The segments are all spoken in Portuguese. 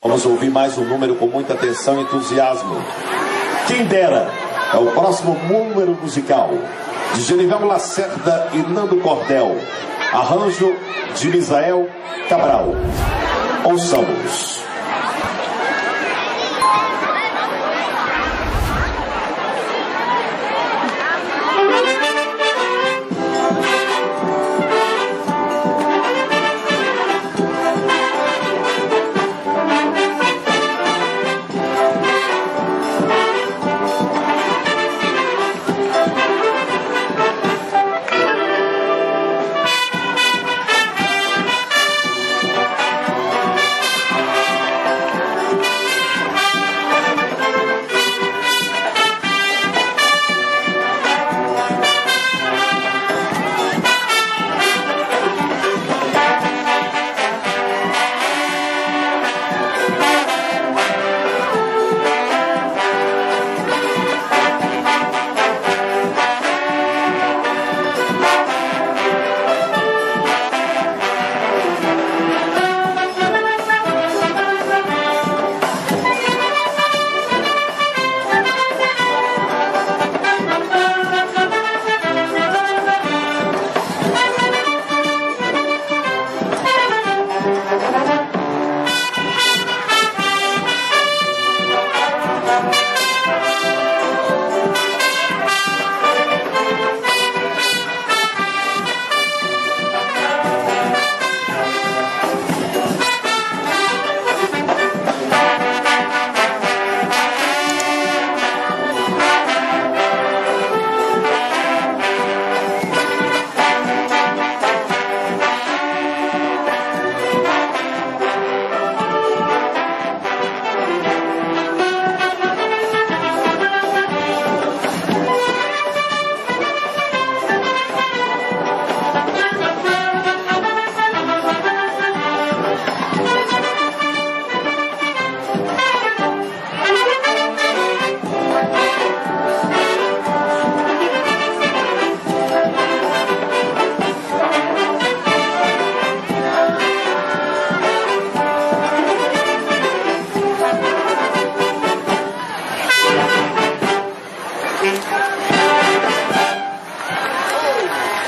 Vamos ouvir mais um número com muita atenção e entusiasmo. Quem dera é o próximo número musical de Genival Lacerda e Nando Cordel, arranjo de Misael Cabral. Ouçamos.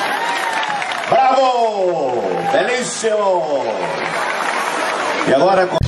Bravo! Belíssimo! E agora